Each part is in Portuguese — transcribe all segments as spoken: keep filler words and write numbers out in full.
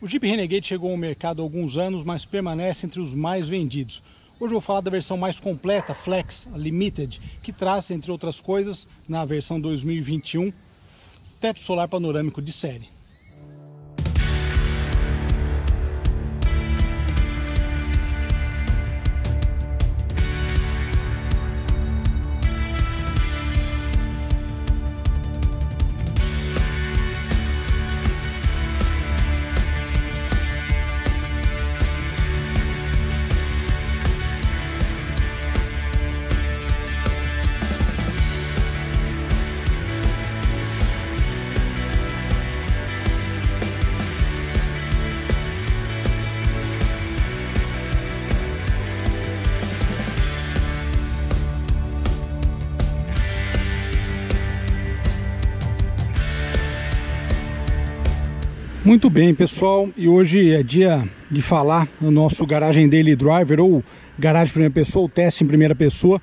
O Jeep Renegade chegou ao mercado há alguns anos, mas permanece entre os mais vendidos. Hoje eu vou falar da versão mais completa, Flex Limited, que traz, entre outras coisas, na versão dois mil e vinte e um, teto solar panorâmico de série. Muito bem, pessoal, e hoje é dia de falar no nosso Garagem Daily Driver, ou Garagem Primeira Pessoa, ou Teste em Primeira Pessoa.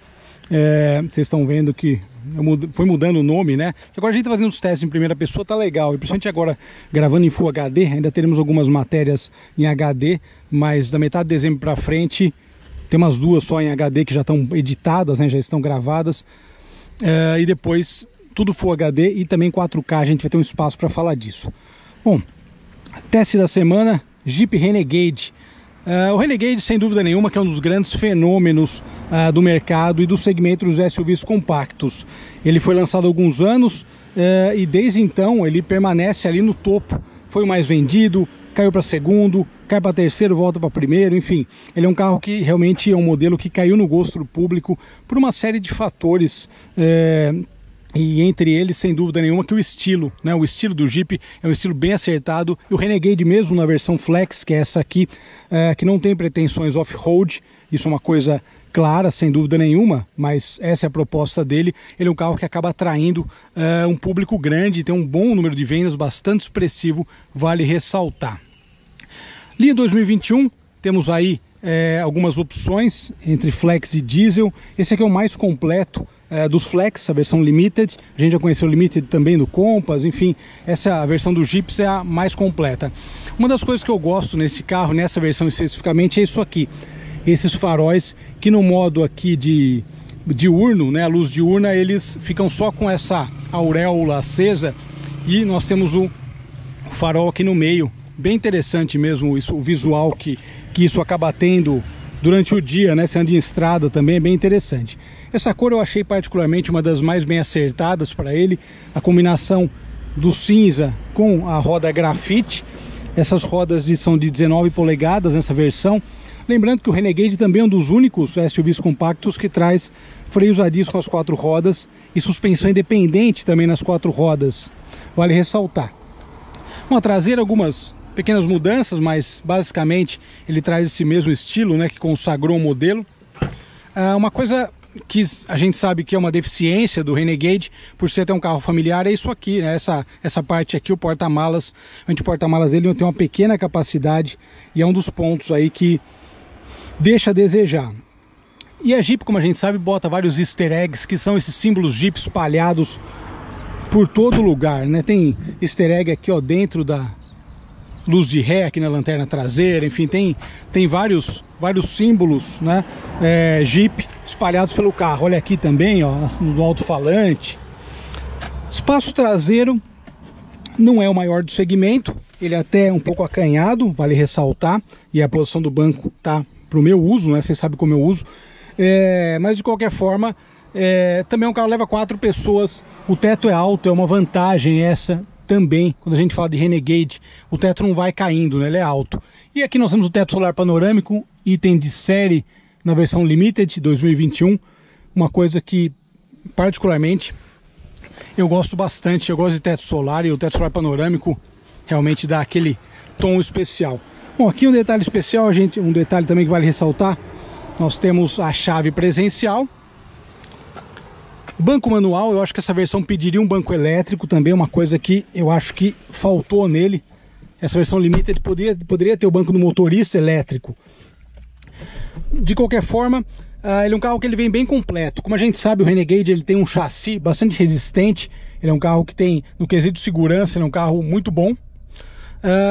É, vocês estão vendo que foi mudando o nome, né? Agora a gente está fazendo os testes em primeira pessoa, tá legal. E principalmente agora gravando em Full H D, ainda teremos algumas matérias em H D, mas da metade de dezembro para frente tem umas duas só em H D que já estão editadas, né? Já estão gravadas. É, e depois tudo Full H D e também quatro K, a gente vai ter um espaço para falar disso. Bom, teste da semana, Jeep Renegade. Uh, o Renegade, sem dúvida nenhuma, que é um dos grandes fenômenos uh, do mercado e do segmento dos S U Vs compactos. Ele foi lançado há alguns anos uh, e desde então ele permanece ali no topo. Foi o mais vendido, caiu para segundo, cai para terceiro, volta para primeiro, enfim. Ele é um carro que realmente é um modelo que caiu no gosto do público por uma série de fatores. Uh, E entre eles, sem dúvida nenhuma, que o estilo, né? O estilo do Jeep é um estilo bem acertado. E o Renegade mesmo na versão Flex, que é essa aqui, é, que não tem pretensões off-road, isso é uma coisa clara, sem dúvida nenhuma, mas essa é a proposta dele. Ele é um carro que acaba atraindo é, um público grande, tem um bom número de vendas, bastante expressivo, vale ressaltar. Linha dois mil e vinte e um, temos aí é, algumas opções entre Flex e Diesel. Esse aqui é o mais completo É, dos Flex, a versão Limited. A gente já conheceu o Limited também do Compass, enfim, essa versão do Jeep é a mais completa. Uma das coisas que eu gosto nesse carro, nessa versão especificamente, é isso aqui, esses faróis que no modo aqui de diurno, né, a luz diurna, eles ficam só com essa auréola acesa e nós temos o farol aqui no meio. Bem interessante mesmo isso, o visual que, que isso acaba tendo durante o dia, né, se anda em estrada também é bem interessante. Essa cor eu achei particularmente uma das mais bem acertadas para ele, a combinação do cinza com a roda grafite. Essas rodas são de dezenove polegadas nessa versão. Lembrando que o Renegade também é um dos únicos S U Vs compactos que traz freios a disco nas quatro rodas e suspensão independente também nas quatro rodas. Vale ressaltar. Uma traseira, algumas pequenas mudanças, mas basicamente ele traz esse mesmo estilo, né, que consagrou o modelo. Ah, uma coisa que a gente sabe que é uma deficiência do Renegade, por ser até um carro familiar, é isso aqui, né? essa, essa parte aqui, o porta-malas. O porta-malas dele tem uma pequena capacidade e é um dos pontos aí que deixa a desejar. E a Jeep, como a gente sabe, bota vários easter eggs, que são esses símbolos Jeep espalhados por todo lugar, né? Tem easter egg aqui, ó, dentro da luz de ré, aqui na lanterna traseira, enfim, tem, tem vários, vários símbolos, né, é, Jeep espalhados pelo carro. Olha aqui também, ó, no alto-falante. Espaço traseiro não é o maior do segmento, ele é até um pouco acanhado, vale ressaltar, e a posição do banco tá para o meu uso, né, vocês sabem como eu uso, é, mas de qualquer forma, é, também um carro leva quatro pessoas, o teto é alto, é uma vantagem essa também. Quando a gente fala de Renegade, o teto não vai caindo, né? Ele é alto. E aqui nós temos o teto solar panorâmico, item de série na versão Limited dois mil e vinte e um. Uma coisa que particularmente eu gosto bastante. Eu gosto de teto solar, e o teto solar panorâmico realmente dá aquele tom especial. Bom, aqui um detalhe especial, a gente, um detalhe também que vale ressaltar, nós temos a chave presencial. Banco manual, eu acho que essa versão pediria um banco elétrico também, uma coisa que eu acho que faltou nele. Essa versão Limited poderia, poderia ter o banco do motorista elétrico. De qualquer forma, uh, ele é um carro que ele vem bem completo. Como a gente sabe, o Renegade ele tem um chassi bastante resistente. Ele é um carro que tem, no quesito segurança, ele é um carro muito bom. Uh,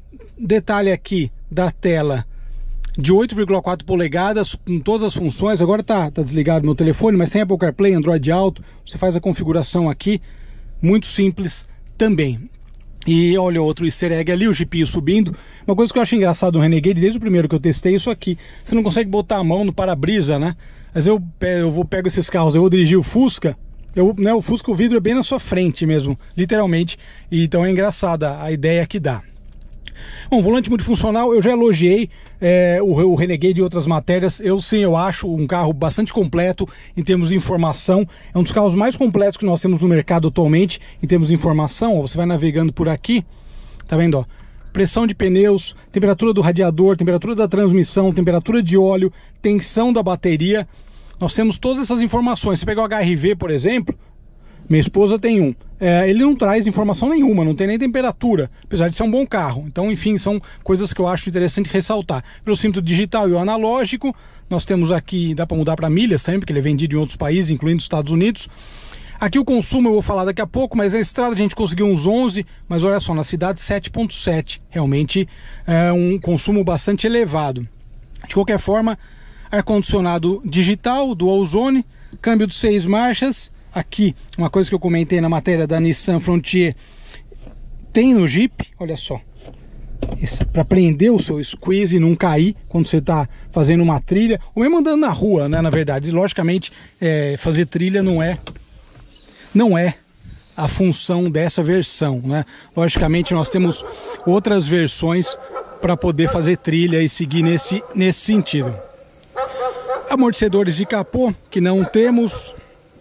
detalhe aqui da tela de oito vírgula quatro polegadas com todas as funções. Agora tá, tá desligado meu telefone, mas tem Apple CarPlay, Android Auto. Você faz a configuração aqui, muito simples também. E olha outro easter egg ali, o G P U subindo. Uma coisa que eu acho engraçado no Renegade, desde o primeiro que eu testei, isso aqui. Você não consegue botar a mão no para-brisa, né? Mas eu, eu vou pego esses carros, eu vou dirigir o Fusca. Eu, né, o Fusca, o vidro é bem na sua frente mesmo, literalmente. E então é engraçada a ideia que dá. Bom, volante multifuncional, eu já elogiei é, o, o Renegade e outras matérias. Eu sim, eu acho um carro bastante completo em termos de informação. É um dos carros mais completos que nós temos no mercado atualmente em termos de informação. Ó, você vai navegando por aqui, tá vendo, ó? Pressão de pneus, temperatura do radiador, temperatura da transmissão, temperatura de óleo, tensão da bateria. Nós temos todas essas informações. Se pegar o H R V, por exemplo, minha esposa tem um. É, ele não traz informação nenhuma, não tem nem temperatura, apesar de ser um bom carro. Então, enfim, são coisas que eu acho interessante ressaltar. Pelo cinto digital e o analógico, nós temos aqui, dá para mudar para milhas também, porque ele é vendido em outros países, incluindo os Estados Unidos. Aqui o consumo eu vou falar daqui a pouco, mas na estrada a gente conseguiu uns onze, mas olha só, na cidade sete ponto sete. Realmente é um consumo bastante elevado. De qualquer forma, ar-condicionado digital, dual zone, câmbio de seis marchas. Aqui, uma coisa que eu comentei na matéria da Nissan Frontier, tem no Jeep, olha só, para prender o seu squeeze e não cair quando você está fazendo uma trilha, ou mesmo andando na rua, né, na verdade. Logicamente, é, fazer trilha não é, não é a função dessa versão, né? Logicamente, nós temos outras versões para poder fazer trilha e seguir nesse, nesse sentido. Amortecedores de capô, que não temos.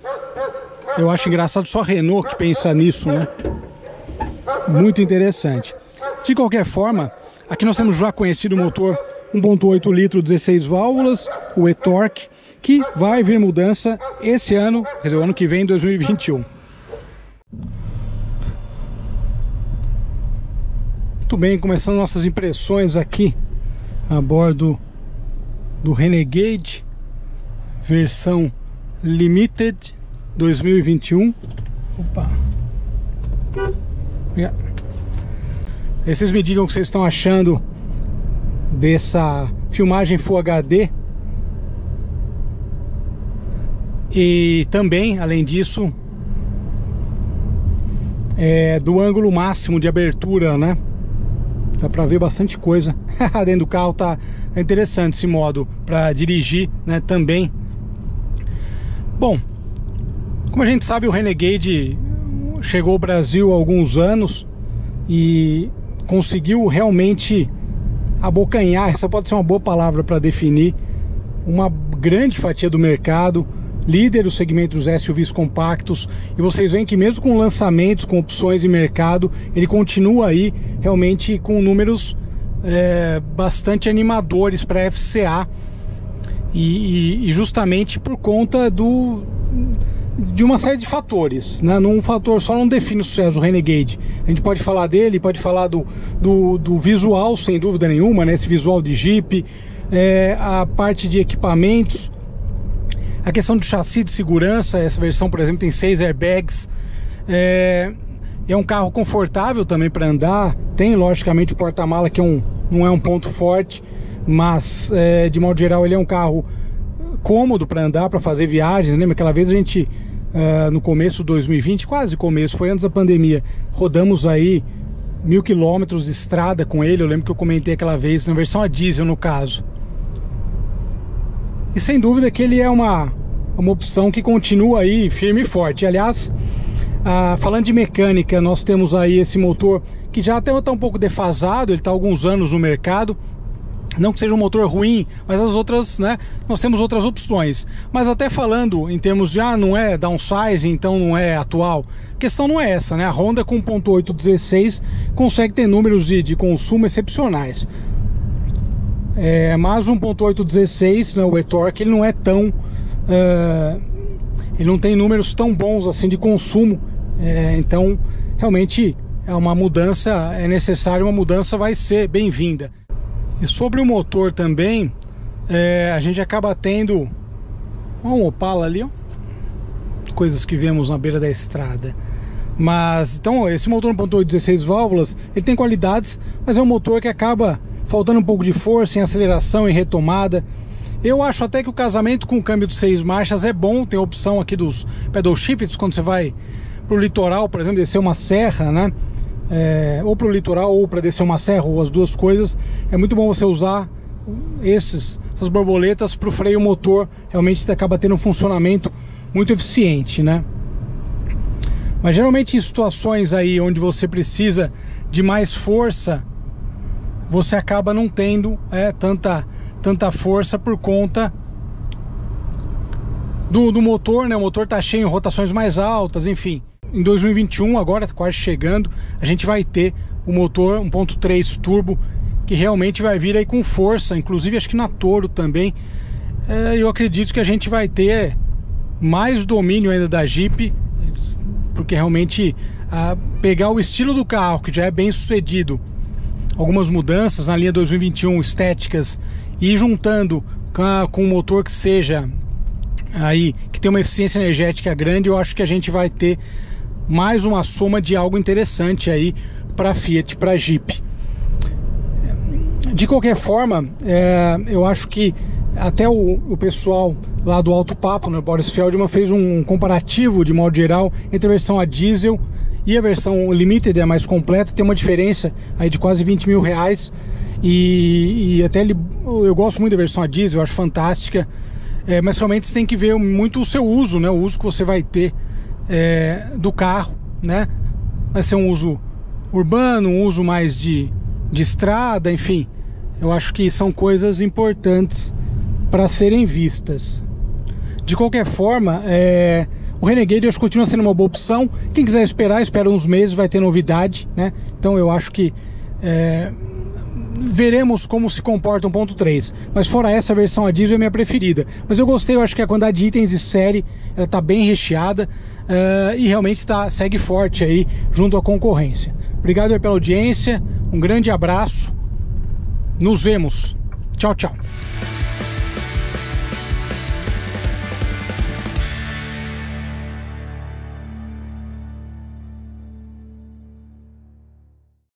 Eu acho engraçado, só a Renault que pensa nisso, né? Muito interessante. De qualquer forma, aqui nós temos já conhecido o motor um ponto oito litro, dezesseis válvulas, o e-torque, que vai vir mudança esse ano, quer dizer, o ano que vem, dois mil e vinte e um. Muito bem, começando nossas impressões aqui a bordo do Renegade, versão Limited dois mil e vinte e um. Opa. Yeah. E vocês me digam o que vocês estão achando dessa filmagem Full H D. E também, além disso, é, do ângulo máximo de abertura, né? Dá pra ver bastante coisa. Dentro do carro tá interessante esse modo para dirigir, né? Também. Bom, como a gente sabe, o Renegade chegou ao Brasil há alguns anos e conseguiu realmente abocanhar, essa pode ser uma boa palavra para definir, uma grande fatia do mercado, líder do segmento dos S U Vs compactos. E vocês veem que mesmo com lançamentos, com opções de mercado, ele continua aí realmente com números é, bastante animadores para a F C A, e, e, e justamente por conta do... de uma série de fatores, né? Num fator só não define o sucesso do Renegade. A gente pode falar dele, pode falar do, do, do visual, sem dúvida nenhuma, né? Esse visual de Jeep, é, a parte de equipamentos, a questão do chassi de segurança. Essa versão, por exemplo, tem seis airbags, é, é um carro confortável também para andar. Tem, logicamente, o porta-mala, que é um, não é um ponto forte, mas é, de modo geral ele é um carro cômodo para andar, para fazer viagens. Lembra aquela vez a gente, uh, no começo de dois mil e vinte, quase começo, foi antes da pandemia, rodamos aí mil quilômetros de estrada com ele. Eu lembro que eu comentei aquela vez, na versão a diesel no caso. E sem dúvida que ele é uma, uma opção que continua aí firme e forte. Aliás, uh, falando de mecânica, nós temos aí esse motor que já até está um pouco defasado, ele está há alguns anos no mercado. Não que seja um motor ruim, mas as outras, né? Nós temos outras opções. Mas até falando em termos de, ah, não é downsizing, então não é atual. A questão não é essa, né? A Honda com um ponto oito dezesseis consegue ter números de, de consumo excepcionais. É, mas um ponto oito dezesseis, né, o e-torque, ele não é tão... Uh, ele não tem números tão bons assim de consumo. É, então, realmente, é uma mudança, é necessário, uma mudança vai ser bem-vinda. E sobre o motor também, é, a gente acaba tendo um Opala ali, ó, coisas que vemos na beira da estrada. Mas, então, esse motor um ponto oito, dezesseis válvulas, ele tem qualidades, mas é um motor que acaba faltando um pouco de força em aceleração, em retomada. Eu acho até que o casamento com o câmbio de seis marchas é bom. Tem a opção aqui dos pedal shifts, quando você vai pro litoral, por exemplo, descer uma serra, né? É, ou pro litoral ou para descer uma serra, ou as duas coisas. É muito bom você usar esses, essas borboletas pro freio motor. Realmente acaba tendo um funcionamento muito eficiente, né? Mas geralmente em situações aí onde você precisa de mais força, você acaba não tendo é, tanta, tanta força por conta do, do motor, né? O motor tá cheio em rotações mais altas, enfim. Em dois mil e vinte e um, agora quase chegando, a gente vai ter o motor um ponto três turbo, que realmente vai vir aí com força, inclusive acho que na Toro também. É, eu acredito que a gente vai ter mais domínio ainda da Jeep, porque realmente a pegar o estilo do carro, que já é bem sucedido, algumas mudanças na linha dois mil e vinte e um estéticas, e juntando com, a, com um motor que seja aí, que tem uma eficiência energética grande, eu acho que a gente vai ter mais uma soma de algo interessante aí para Fiat, para Jeep. De qualquer forma, é, eu acho que até o, o pessoal lá do Alto Papo, né, Boris Feldman, fez um comparativo de modo geral entre a versão a diesel e a versão Limited, a mais completa. Tem uma diferença aí de quase vinte mil reais. E, e até ele, eu gosto muito da versão a diesel, eu acho fantástica. É, mas realmente você tem que ver muito o seu uso, né? O uso que você vai ter é, do carro, né? Vai ser um uso urbano, um uso mais de, de estrada, enfim. Eu acho que são coisas importantes para serem vistas. De qualquer forma, é, o Renegade eu acho que continua sendo uma boa opção. Quem quiser esperar, espera uns meses, vai ter novidade, né? Então eu acho que é, veremos como se comporta um ponto três. Mas fora essa, a versão a diesel é minha preferida. Mas eu gostei, eu acho que a quantidade de itens de série ela está bem recheada uh, e realmente tá, segue forte aí junto à concorrência. Obrigado aí pela audiência, um grande abraço. Nos vemos. Tchau, tchau.